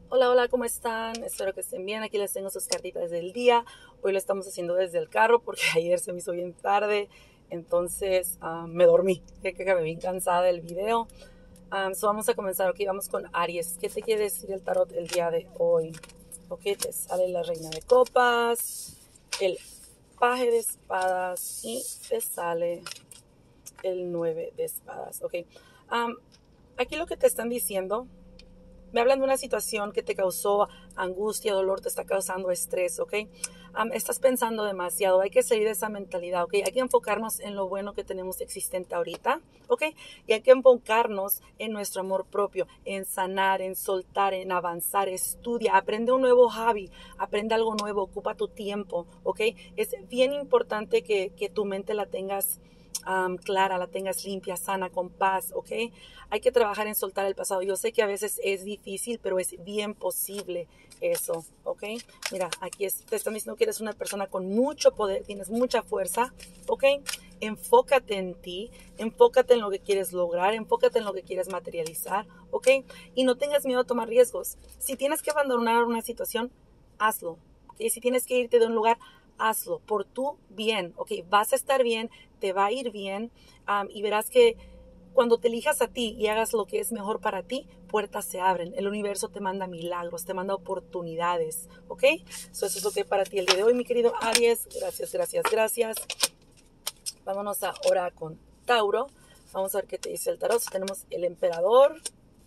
Hola, hola, ¿cómo están? Espero que estén bien. Aquí les tengo sus cartitas del día. Hoy lo estamos haciendo desde el carro porque ayer se me hizo bien tarde. Entonces me dormí. Ya que acabé bien cansada del video. Vamos a comenzar. Ok, vamos con Aries. ¿Qué te quiere decir el tarot el día de hoy? Ok, te sale la reina de copas, el paje de espadas y te sale el 9 de espadas. Ok, aquí lo que te están diciendo. Me hablan de una situación que te causó angustia, dolor, te está causando estrés, ¿ok? Estás pensando demasiado, hay que salir de esa mentalidad, ¿ok? Hay que enfocarnos en lo bueno que tenemos existente ahorita, ¿ok? Y hay que enfocarnos en nuestro amor propio, en sanar, en soltar, en avanzar, estudia, aprende un nuevo hobby, aprende algo nuevo, ocupa tu tiempo, ¿ok? Es bien importante que tu mente la tengas clara, la tengas limpia, sana, con paz, ¿ok? Hay que trabajar en soltar el pasado. Yo sé que a veces es difícil, pero es bien posible eso, ¿ok? Mira, te están diciendo que eres una persona con mucho poder, tienes mucha fuerza, ¿ok? Enfócate en ti, enfócate en lo que quieres lograr, enfócate en lo que quieres materializar, ¿ok? Y no tengas miedo a tomar riesgos. Si tienes que abandonar una situación, hazlo, ¿ok? Si tienes que irte de un lugar, hazlo por tu bien, ¿ok? Vas a estar bien, te va a ir bien y verás que cuando te elijas a ti y hagas lo que es mejor para ti, puertas se abren. El universo te manda milagros, te manda oportunidades, ¿ok? Eso es lo que para ti el día de hoy, mi querido Aries. Gracias, gracias, gracias. Vámonos ahora con Tauro. Vamos a ver qué te dice el tarot. Tenemos el emperador,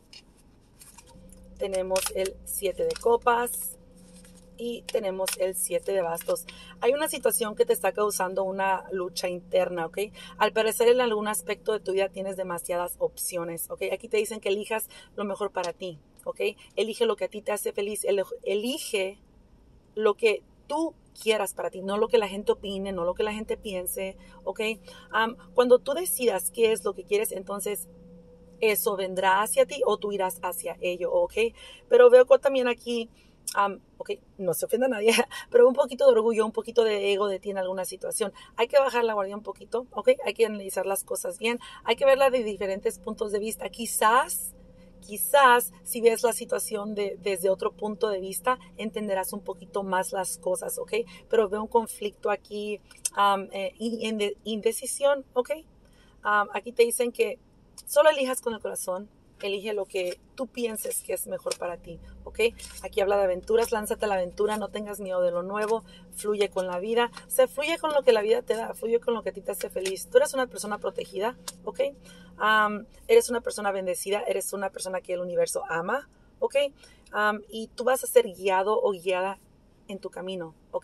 tenemos el 7 de copas y tenemos el 7 de bastos. Hay una situación que te está causando una lucha interna, ¿ok? Al parecer en algún aspecto de tu vida tienes demasiadas opciones, ¿ok? Aquí te dicen que elijas lo mejor para ti, ¿ok? Elige lo que a ti te hace feliz, elige lo que tú quieras para ti, no lo que la gente opine, no lo que la gente piense, ¿ok? Cuando tú decidas qué es lo que quieres, entonces eso vendrá hacia ti o tú irás hacia ello, ¿ok? Pero veo también aquí, ok, no se ofenda a nadie, pero un poquito de orgullo, un poquito de ego de ti en alguna situación. Hay que bajar la guardia un poquito, ¿ok? Hay que analizar las cosas bien, hay que verla de diferentes puntos de vista. Quizás si ves la situación desde otro punto de vista, entenderás un poquito más las cosas, ¿ok? Pero veo un conflicto aquí, indecisión, ¿ok? Aquí te dicen que solo elijas con el corazón, elige lo que tú pienses que es mejor para ti, ¿ok? Aquí habla de aventuras, lánzate a la aventura, no tengas miedo de lo nuevo, fluye con la vida, fluye con lo que la vida te da, fluye con lo que a ti te hace feliz. Tú eres una persona protegida, ¿ok? Eres una persona bendecida, eres una persona que el universo ama, ¿ok? Y tú vas a ser guiado o guiada en tu camino, ¿ok?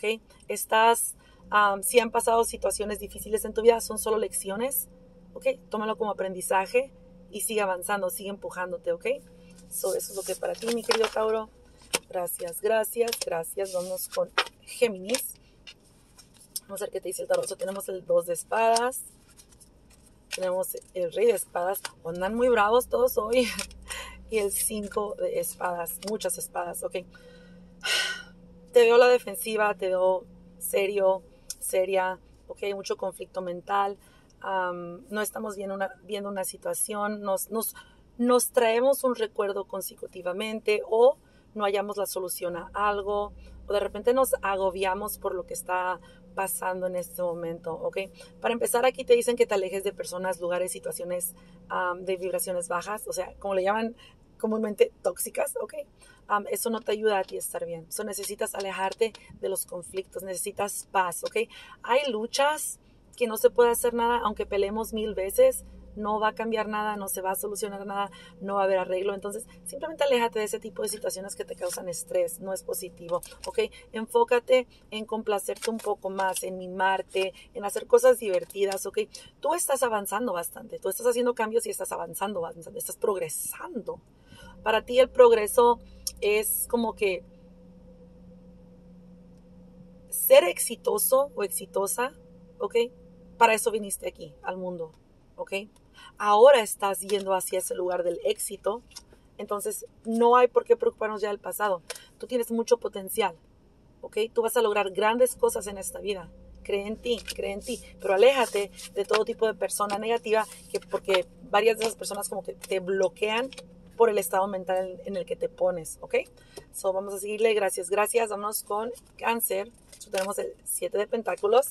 Si han pasado situaciones difíciles en tu vida, son solo lecciones, ¿ok? Tómalo como aprendizaje y sigue avanzando, sigue empujándote, ¿ok? Eso es lo que para ti, mi querido Tauro. Gracias, gracias, gracias. Vamos con Géminis. Vamos a ver qué te dice el tarot. Tenemos el 2 de espadas. Tenemos el rey de espadas. Andan muy bravos todos hoy. Y el 5 de espadas. Muchas espadas, ¿ok? Te veo la defensiva, te veo serio, seria, ¿ok? Mucho conflicto mental. No estamos viendo una situación, nos traemos un recuerdo consecutivamente o no hallamos la solución a algo o de repente nos agobiamos por lo que está pasando en este momento, ¿ok? Para empezar, aquí te dicen que te alejes de personas, lugares, situaciones de vibraciones bajas, o sea, como le llaman comúnmente tóxicas, ¿ok? Eso no te ayuda a ti a estar bien. Necesitas alejarte de los conflictos, necesitas paz, ¿ok? Hay luchas que no se puede hacer nada, aunque peleemos 1000 veces, no va a cambiar nada, no se va a solucionar nada, no va a haber arreglo. Entonces, simplemente aléjate de ese tipo de situaciones que te causan estrés, no es positivo, ¿ok? Enfócate en complacerte un poco más, en mimarte, en hacer cosas divertidas, ¿ok? Tú estás avanzando bastante, tú estás haciendo cambios y estás avanzando, estás progresando. Para ti el progreso es como que ser exitoso o exitosa, ¿ok? Para eso viniste aquí, al mundo, ¿ok? Ahora estás yendo hacia ese lugar del éxito, entonces no hay por qué preocuparnos ya del pasado. Tú tienes mucho potencial, ¿ok? Tú vas a lograr grandes cosas en esta vida. Cree en ti, pero aléjate de todo tipo de persona negativa porque varias de esas personas como que te bloquean por el estado mental en el que te pones, ¿ok? So, vamos a seguirle, gracias, gracias. Vámonos con Cáncer. So, tenemos el 7 de Pentáculos.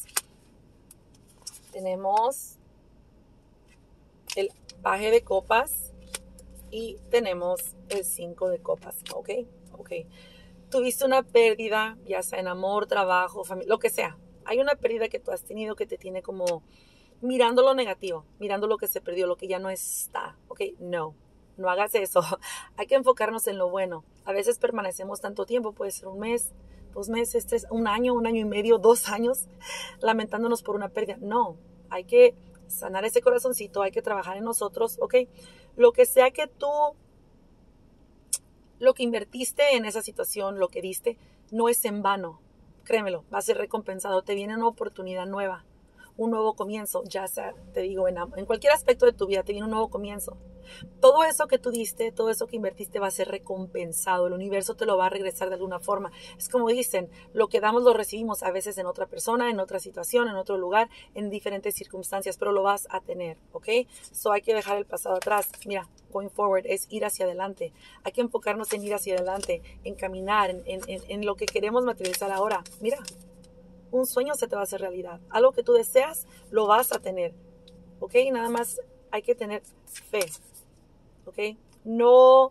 Tenemos el Paje de Copas. Y tenemos el 5 de Copas, ¿ok? Ok. Tuviste una pérdida, ya sea en amor, trabajo, familia, lo que sea. Hay una pérdida que tú has tenido que te tiene como mirando lo negativo, mirando lo que se perdió, lo que ya no está, ¿ok? No hagas eso. Hay que enfocarnos en lo bueno. A veces permanecemos tanto tiempo, puede ser un mes, 2 meses, 3, un año y medio, 2 años, lamentándonos por una pérdida. No, hay que sanar ese corazoncito, hay que trabajar en nosotros, ¿ok? Lo que sea que tú, lo que invertiste en esa situación, lo que diste, no es en vano. Créemelo, va a ser recompensado. Te viene una oportunidad nueva, un nuevo comienzo. Ya sea, te digo, en cualquier aspecto de tu vida te viene un nuevo comienzo. Todo eso que tú diste, todo eso que invertiste va a ser recompensado. El universo te lo va a regresar de alguna forma. Es como dicen, lo que damos lo recibimos a veces en otra persona, en otra situación, en otro lugar, en diferentes circunstancias, pero lo vas a tener, ¿ok? So hay que dejar el pasado atrás. Mira, going forward es ir hacia adelante. Hay que enfocarnos en ir hacia adelante, en caminar, en lo que queremos materializar ahora. Mira, un sueño se te va a hacer realidad. Algo que tú deseas, lo vas a tener, ¿ok? Nada más hay que tener fe. ¿Ok? No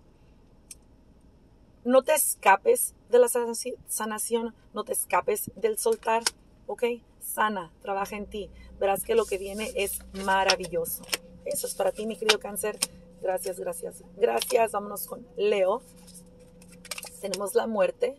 te escapes de la sanación, no te escapes del soltar, ¿ok? Sana, trabaja en ti. Verás que lo que viene es maravilloso. Eso es para ti, mi querido Cáncer. Gracias, gracias, gracias. Vámonos con Leo. Tenemos la muerte.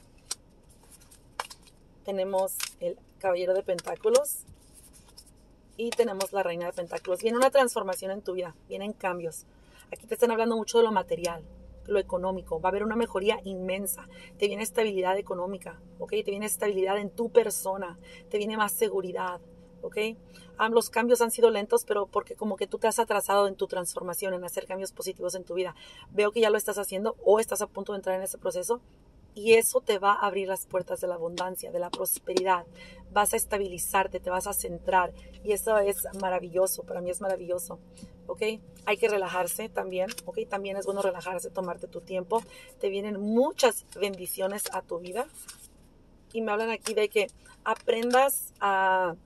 Tenemos el Caballero de Pentáculos. Y tenemos la Reina de Pentáculos. Viene una transformación en tu vida, vienen cambios. Aquí te están hablando mucho de lo material, lo económico. Va a haber una mejoría inmensa. Te viene estabilidad económica, ¿ok? Te viene estabilidad en tu persona. Te viene más seguridad, ¿ok? Los cambios han sido lentos, pero porque como que tú te has atrasado en tu transformación, en hacer cambios positivos en tu vida. Veo que ya lo estás haciendo o estás a punto de entrar en ese proceso. Y eso te va a abrir las puertas de la abundancia, de la prosperidad. Vas a estabilizarte, te vas a centrar. Y eso es maravilloso, para mí es maravilloso. ¿Ok? Hay que relajarse también. ¿Ok? También es bueno relajarse, tomarte tu tiempo. Te vienen muchas bendiciones a tu vida. Y me hablan aquí de que aprendas a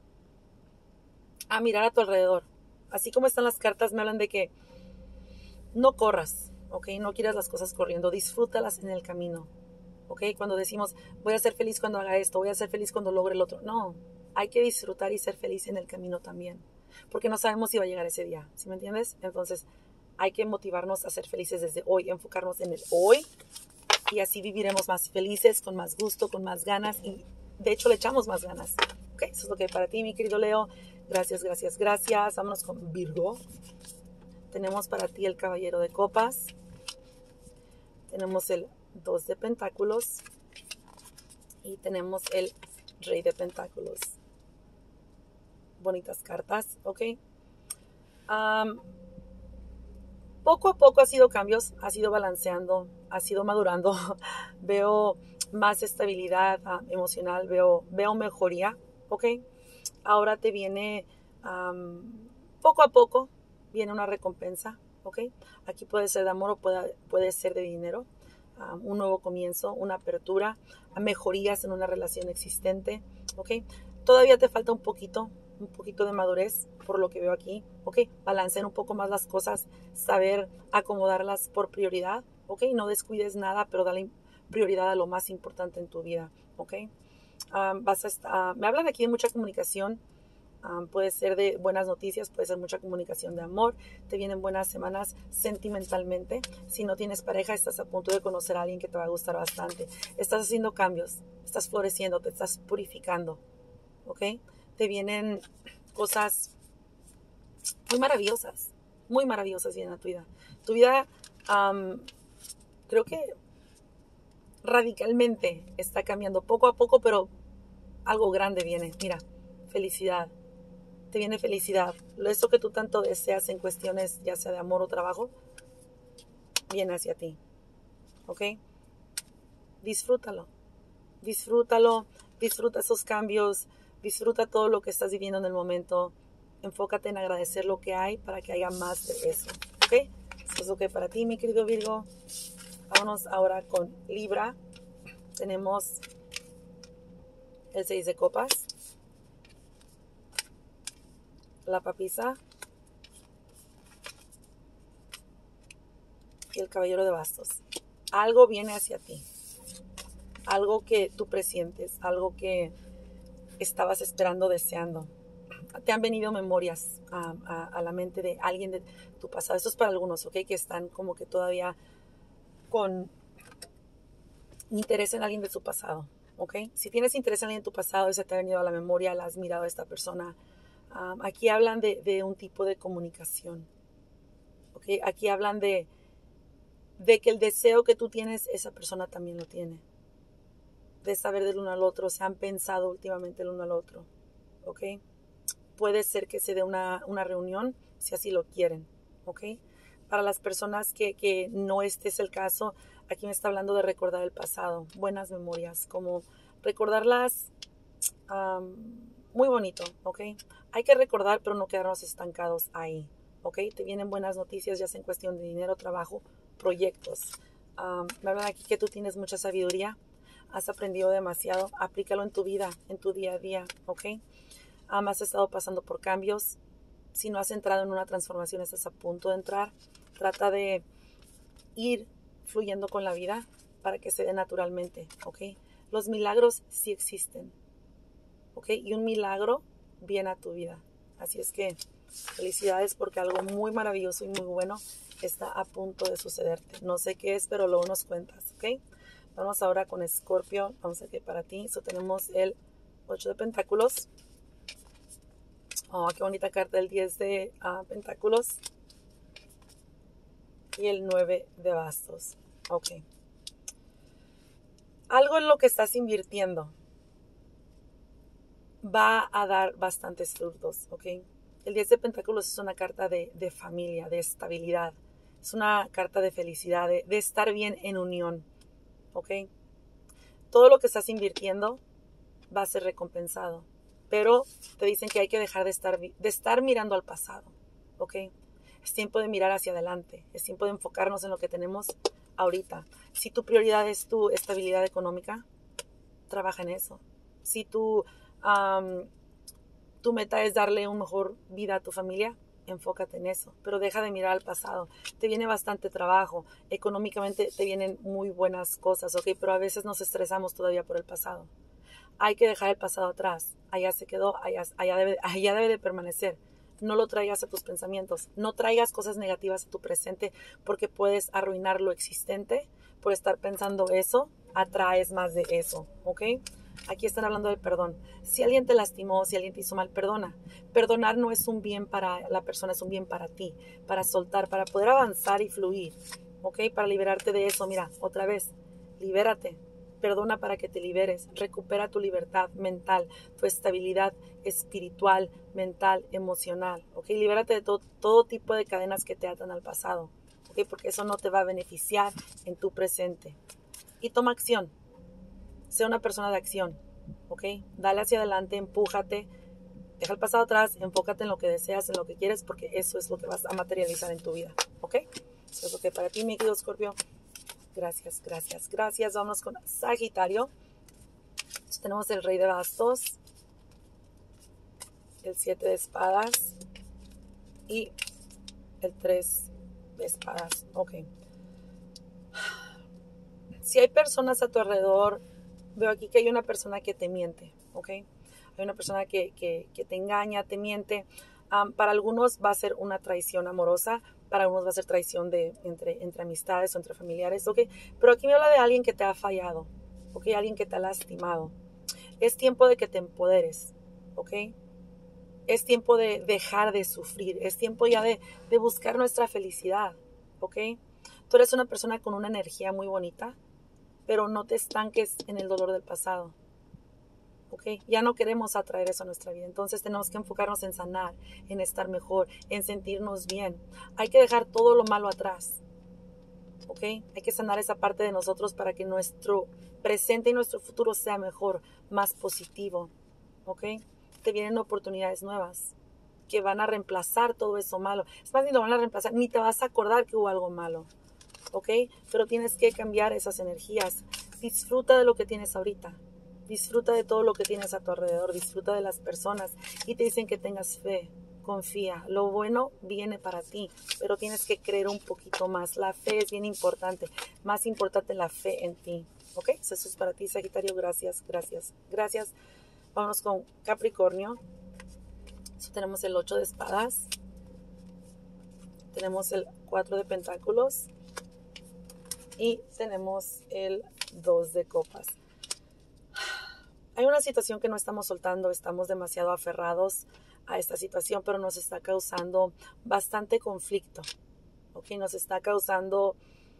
mirar a tu alrededor. Así como están las cartas, me hablan de que no corras. ¿Ok? No quieras las cosas corriendo, disfrútalas en el camino, ¿ok? Cuando decimos, voy a ser feliz cuando haga esto, voy a ser feliz cuando logre el otro, no, hay que disfrutar y ser feliz en el camino también, porque no sabemos si va a llegar ese día, ¿sí me entiendes? Entonces, hay que motivarnos a ser felices desde hoy, enfocarnos en el hoy, y así viviremos más felices, con más gusto, con más ganas, y de hecho le echamos más ganas, ¿ok? Eso es lo que hay para ti, mi querido Leo. Gracias, gracias, gracias. Vámonos con Virgo. Tenemos para ti el Caballero de Copas. Tenemos el 2 de Pentáculos. Y tenemos el Rey de Pentáculos. Bonitas cartas, ¿ok? Poco a poco ha sido cambios, ha sido balanceando, ha sido madurando. Veo más estabilidad emocional, veo mejoría, ¿ok? Ahora te viene, poco a poco, viene una recompensa, ¿ok? Aquí puede ser de amor o puede ser de dinero. Un nuevo comienzo, una apertura, mejorías en una relación existente, ¿ok? Todavía te falta un poquito de madurez, por lo que veo aquí, ¿ok? Balancear un poco más las cosas, saber acomodarlas por prioridad, ¿ok? No descuides nada, pero dale prioridad a lo más importante en tu vida, ¿ok? Me hablan aquí de mucha comunicación. Puede ser de buenas noticias, puede ser mucha comunicación de amor, te vienen buenas semanas sentimentalmente. Si no tienes pareja, estás a punto de conocer a alguien que te va a gustar bastante. Estás haciendo cambios, estás floreciendo, te estás purificando, ¿ok? Te vienen cosas muy maravillosas vienen a tu vida. Tu vida, creo que radicalmente está cambiando poco a poco, pero algo grande viene. Mira, felicidad. Te viene felicidad. Eso que tú tanto deseas en cuestiones ya sea de amor o trabajo, viene hacia ti. ¿Ok? Disfrútalo. Disfruta esos cambios, disfruta todo lo que estás viviendo en el momento. Enfócate en agradecer lo que hay para que haya más de eso. ¿Ok? Es ok para ti, mi querido Virgo. Vámonos ahora con Libra. Tenemos el 6 de copas, la papisa y el caballero de bastos. Algo viene hacia ti. Algo que tú presientes, algo que estabas esperando, deseando. Te han venido memorias a la mente de alguien de tu pasado. Esto es para algunos, ¿ok? Que están como que todavía con interés en alguien de su pasado, ¿ok? Si tienes interés en alguien de tu pasado, ese te ha venido a la memoria, la has mirado a esta persona. Aquí hablan de un tipo de comunicación, ¿ok? Aquí hablan de que el deseo que tú tienes, esa persona también lo tiene. De saber del uno al otro, se han pensado últimamente el uno al otro, ¿ok? Puede ser que se dé una reunión, si así lo quieren, ¿ok? Para las personas que no este es el caso, aquí me está hablando de recordar el pasado, buenas memorias, como recordarlas muy bonito, ¿ok? Hay que recordar, pero no quedarnos estancados ahí, ¿ok? Te vienen buenas noticias, ya sea en cuestión de dinero, trabajo, proyectos. Me hablan aquí que tú tienes mucha sabiduría, has aprendido demasiado, aplícalo en tu vida, en tu día a día, ¿ok? Has estado pasando por cambios. Si no has entrado en una transformación, estás a punto de entrar. Trata de ir fluyendo con la vida para que se dé naturalmente, ¿ok? Los milagros sí existen, ¿ok? Y un milagro viene a tu vida. Así es que felicidades porque algo muy maravilloso y muy bueno está a punto de sucederte. No sé qué es, pero luego nos cuentas, ¿ok? Vamos ahora con Escorpio. Vamos a ver qué para ti. Tenemos el 8 de pentáculos. Oh, qué bonita carta, el 10 de pentáculos y el 9 de bastos. Ok. Algo en lo que estás invirtiendo va a dar bastantes frutos, ok. El 10 de pentáculos es una carta de familia, de estabilidad. Es una carta de felicidad, de estar bien en unión, ok. Todo lo que estás invirtiendo va a ser recompensado. Pero te dicen que hay que dejar de estar mirando al pasado, ¿ok? Es tiempo de mirar hacia adelante, es tiempo de enfocarnos en lo que tenemos ahorita. Si tu prioridad es tu estabilidad económica, trabaja en eso. Si tu meta es darle una mejor vida a tu familia, enfócate en eso, pero deja de mirar al pasado. Te viene bastante trabajo, económicamente te vienen muy buenas cosas, ¿ok? Pero a veces nos estresamos todavía por el pasado. Hay que dejar el pasado atrás. Allá se quedó, allá debe de permanecer. No lo traigas a tus pensamientos. No traigas cosas negativas a tu presente porque puedes arruinar lo existente. Por estar pensando eso, atraes más de eso, ¿ok? Aquí están hablando del perdón. Si alguien te lastimó, si alguien te hizo mal, perdona. Perdonar no es un bien para la persona, es un bien para ti, para soltar, para poder avanzar y fluir, ¿ok? Para liberarte de eso. Mira, otra vez, libérate. Perdona para que te liberes, recupera tu libertad mental, tu estabilidad espiritual, mental, emocional, ¿ok? Libérate de todo tipo de cadenas que te atan al pasado, ¿ok? Porque eso no te va a beneficiar en tu presente. Y toma acción, sea una persona de acción, ¿ok? Dale hacia adelante, empújate, deja el pasado atrás, enfócate en lo que deseas, en lo que quieres, porque eso es lo que vas a materializar en tu vida, ¿ok? Eso es lo que para ti, mi querido Escorpio. Gracias, gracias, gracias. Vamos con Sagitario. Entonces, tenemos el Rey de Bastos, el 7 de espadas y el 3 de espadas. Ok. Si hay personas a tu alrededor, veo aquí que hay una persona que te miente, ok. Hay una persona que te engaña, te miente. Para algunos va a ser una traición amorosa, para algunos va a ser traición entre amistades o entre familiares, ¿ok? Pero aquí me habla de alguien que te ha fallado, ¿ok? Alguien que te ha lastimado. Es tiempo de que te empoderes, ¿ok? Es tiempo de dejar de sufrir, es tiempo ya de buscar nuestra felicidad, ¿ok? Tú eres una persona con una energía muy bonita, pero no te estanques en el dolor del pasado. ¿Ok? Ya no queremos atraer eso a nuestra vida. Entonces tenemos que enfocarnos en sanar, en estar mejor, en sentirnos bien. Hay que dejar todo lo malo atrás. ¿Ok? Hay que sanar esa parte de nosotros para que nuestro presente y nuestro futuro sea mejor, más positivo. ¿Ok? Te vienen oportunidades nuevas. que van a reemplazar todo eso malo. Es más, ni lo van a reemplazar, ni te vas a acordar que hubo algo malo. ¿Ok? Pero tienes que cambiar esas energías. Disfruta de lo que tienes ahorita. Disfruta de todo lo que tienes a tu alrededor. Disfruta de las personas. Y te dicen que tengas fe. Confía. Lo bueno viene para ti. Pero tienes que creer un poquito más. La fe es bien importante. Más importante la fe en ti. ¿Ok? Eso es para ti, Sagitario. Gracias, gracias, gracias. Vámonos con Capricornio. Tenemos el 8 de espadas. Tenemos el 4 de pentáculos. Y tenemos el 2 de copas. Hay una situación que no estamos soltando, estamos demasiado aferrados a esta situación, pero nos está causando bastante conflicto. ¿Ok? Nos está causando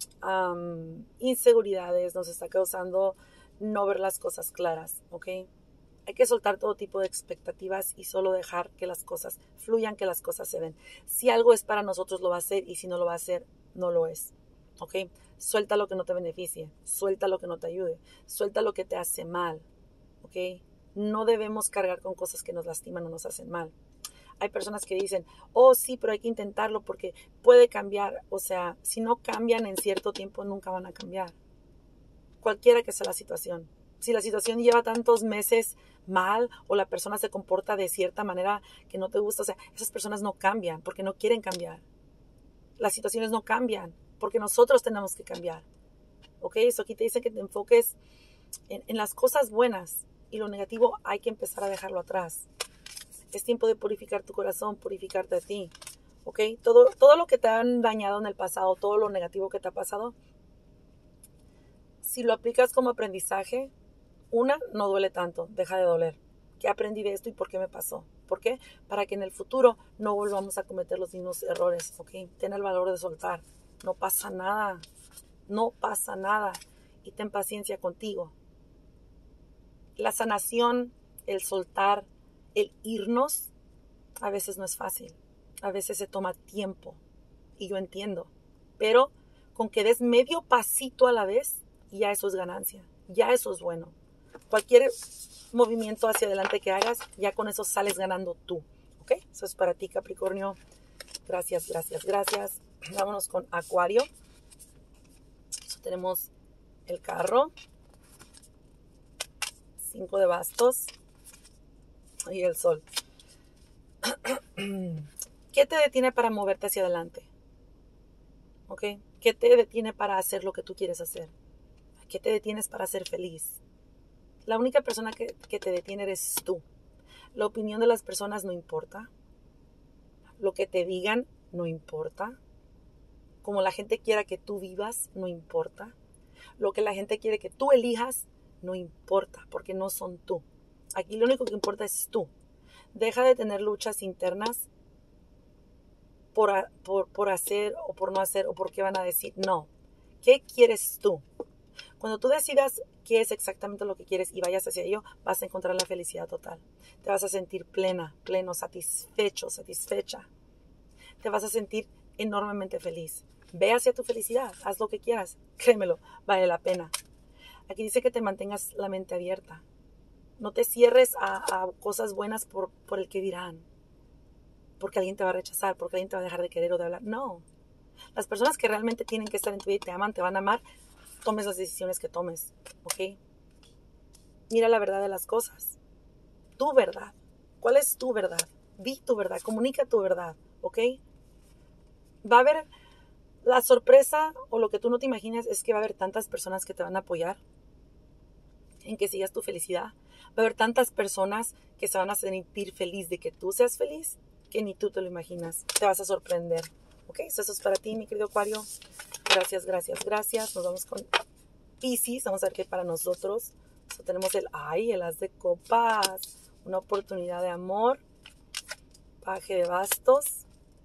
inseguridades, nos está causando no ver las cosas claras. ¿Ok? Hay que soltar todo tipo de expectativas y solo dejar que las cosas fluyan, que las cosas se den. Si algo es para nosotros, lo va a hacer, y si no lo va a hacer, no lo es. ¿Ok? Suelta lo que no te beneficie, suelta lo que no te ayude, suelta lo que te hace mal. ¿Ok? No debemos cargar con cosas que nos lastiman o nos hacen mal. Hay personas que dicen, oh sí, pero hay que intentarlo porque puede cambiar. O sea, si no cambian en cierto tiempo, nunca van a cambiar. Cualquiera que sea la situación. Si la situación lleva tantos meses mal o la persona se comporta de cierta manera que no te gusta, o sea, esas personas no cambian porque no quieren cambiar. Las situaciones no cambian porque nosotros tenemos que cambiar. ¿Ok? Eso aquí te dice que te enfoques en las cosas buenas y lo negativo hay que empezar a dejarlo atrás. Es tiempo de purificar tu corazón, purificarte a ti. ¿Ok? Todo lo que te han dañado en el pasado, todo lo negativo que te ha pasado, si lo aplicas como aprendizaje, no duele tanto, deja de doler. ¿Qué aprendí de esto y por qué me pasó? ¿Por qué? Para que en el futuro no volvamos a cometer los mismos errores. ¿Ok? Ten el valor de soltar. No pasa nada. No pasa nada. Y ten paciencia contigo. La sanación, el soltar, el irnos, a veces no es fácil. A veces se toma tiempo. Y yo entiendo. Pero con que des medio pasito a la vez, ya eso es ganancia. Ya eso es bueno. Cualquier movimiento hacia adelante que hagas, ya con eso sales ganando tú. ¿Ok? Eso es para ti, Capricornio. Gracias, gracias, gracias. Vámonos con Acuario. Tenemos el carro, 5 de bastos y el sol. ¿Qué te detiene para moverte hacia adelante? ¿Ok? ¿Qué te detiene para hacer lo que tú quieres hacer? ¿Qué te detienes para ser feliz? La única persona que te detiene eres tú. La opinión de las personas no importa. Lo que te digan no importa. Como la gente quiera que tú vivas, no importa. Lo que la gente quiere que tú elijas, no importa, porque no son tú. Aquí lo único que importa es tú. Deja de tener luchas internas por hacer o por no hacer o por qué van a decir. No. ¿Qué quieres tú? Cuando tú decidas qué es exactamente lo que quieres y vayas hacia ello, vas a encontrar la felicidad total. Te vas a sentir plena, pleno, satisfecho, satisfecha. Te vas a sentir enormemente feliz. Ve hacia tu felicidad, haz lo que quieras. Créemelo, vale la pena. Aquí dice que te mantengas la mente abierta. No te cierres a cosas buenas por el que dirán. Porque alguien te va a rechazar, porque alguien te va a dejar de querer o de hablar. No. Las personas que realmente tienen que estar en tu vida y te aman, te van a amar, tomes las decisiones que tomes. ¿Ok? Mira la verdad de las cosas. Tu verdad. ¿Cuál es tu verdad? Di tu verdad, comunica tu verdad. ¿Ok? Va a haber la sorpresa o lo que tú no te imaginas es que va a haber tantas personas que te van a apoyar en que sigas tu felicidad. Va a haber tantas personas que se van a sentir feliz de que tú seas feliz que ni tú te lo imaginas. Te vas a sorprender. ¿Ok? Eso es para ti, mi querido Acuario. Gracias, gracias, gracias. Nos vamos con Piscis. Vamos a ver qué hay para nosotros. Tenemos el As de copas. Una oportunidad de amor. Paje de bastos.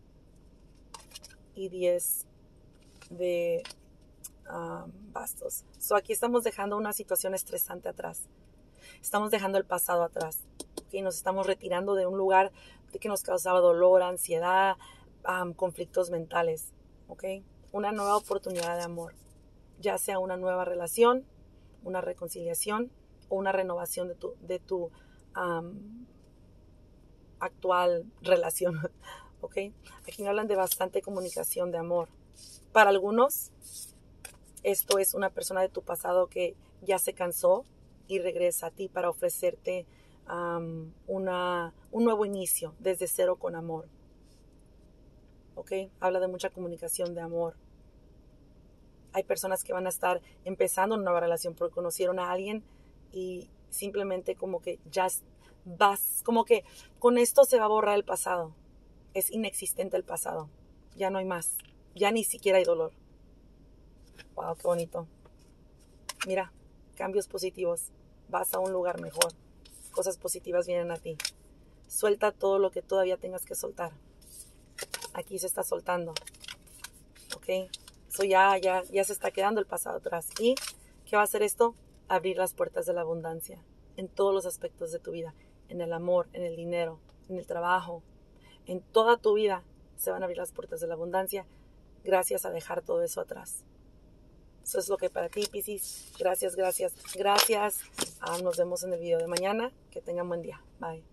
Y 10 de bastos. Aquí estamos dejando una situación estresante atrás. Estamos dejando el pasado atrás. ¿Okay? Nos estamos retirando de un lugar que nos causaba dolor, ansiedad, conflictos mentales. ¿Okay? Una nueva oportunidad de amor. Ya sea una nueva relación, una reconciliación o una renovación de tu actual relación, ¿ok? Aquí me hablan de bastante comunicación de amor. Para algunos, esto es una persona de tu pasado que ya se cansó y regresa a ti para ofrecerte un nuevo inicio desde cero con amor. ¿Ok? Habla de mucha comunicación de amor. Hay personas que van a estar empezando una nueva relación porque conocieron a alguien y simplemente como que ya vas, como que con esto se va a borrar el pasado. Es inexistente el pasado. Ya no hay más. Ya ni siquiera hay dolor. Wow, qué bonito. Mira, cambios positivos. Vas a un lugar mejor. Cosas positivas vienen a ti. Suelta todo lo que todavía tengas que soltar. Aquí se está soltando. ¿Ok? Eso ya se está quedando el pasado atrás. ¿Y qué va a hacer esto? Abrir las puertas de la abundancia en todos los aspectos de tu vida. En el amor, en el dinero, en el trabajo. En toda tu vida se van a abrir las puertas de la abundancia gracias a dejar todo eso atrás. Eso es lo que para ti, Piscis. Gracias, gracias, gracias. Nos vemos en el video de mañana. Que tengan buen día. Bye.